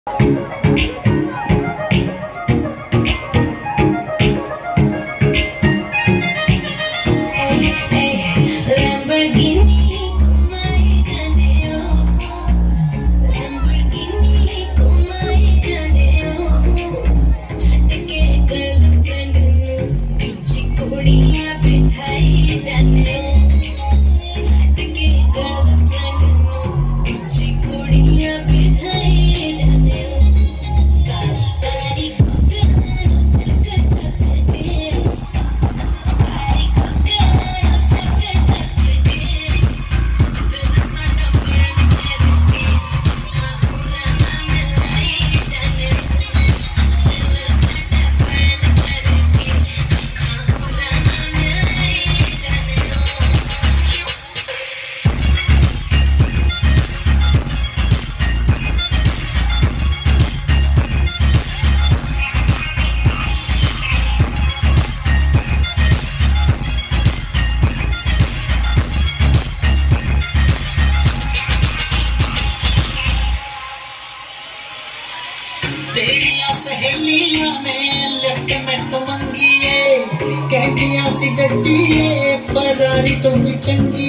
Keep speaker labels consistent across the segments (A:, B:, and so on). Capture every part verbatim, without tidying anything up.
A: तेरिया सहेलियां ने लिफ्ट में तो मंगी है, कहदियां सी गड्डी है, फरारी तो भी चंगी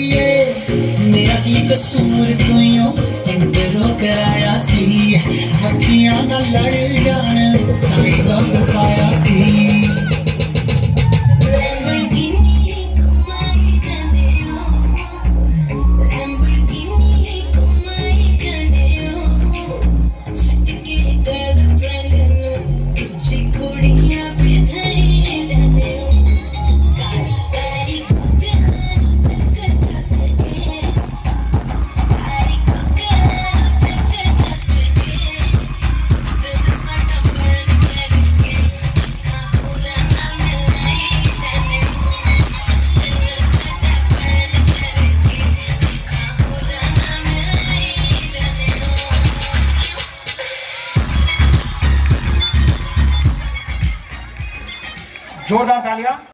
A: है। मेरा की कसूर तुइयों इंटरो कराया सी, अखियां ना लड़ जान ताई वक्त पाया सी।
B: जोरदार तालियां।